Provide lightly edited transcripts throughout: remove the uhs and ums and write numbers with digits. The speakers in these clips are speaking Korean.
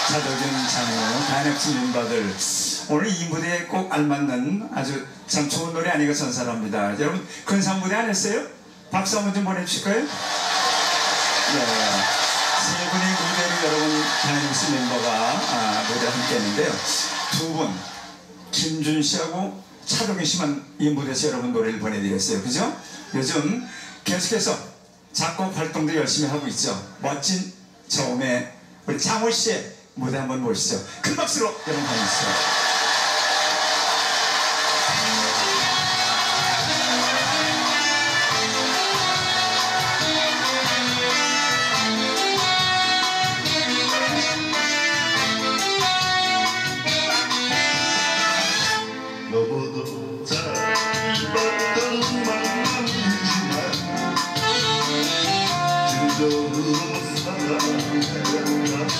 차도균 장우, 다이넥스 멤버들, 오늘 이 무대에 꼭 알맞는 아주 참 좋은 노래 아니가 전사합니다. 여러분 근상 무대 안 했어요? 박수 한번 좀 보내주실까요? 네. 세 분의 무대를 여러분 다이넥스 멤버가 무대를 함께 했는데요. 두 분, 김준 씨하고 차동희 씨만 이 무대에서 여러분 노래를 보내드렸어요. 그죠? 요즘 계속해서 작곡 활동도 열심히 하고 있죠. 멋진 저음의 우리 장호 씨의 무대 한번 보시죠. 큰 박수로 여러분 보내주세요. 너무도 짧았던 만남이지만 진정으로 사랑했다고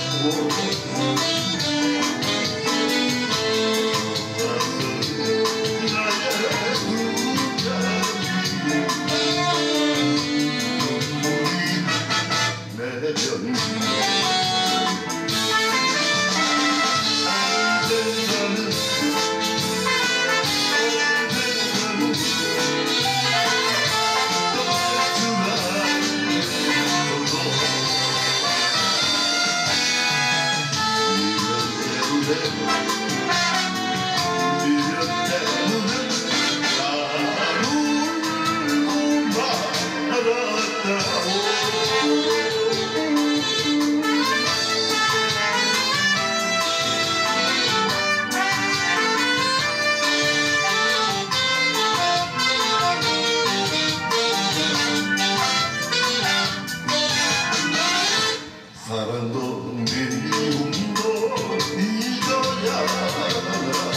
사랑도 미움도 잊어야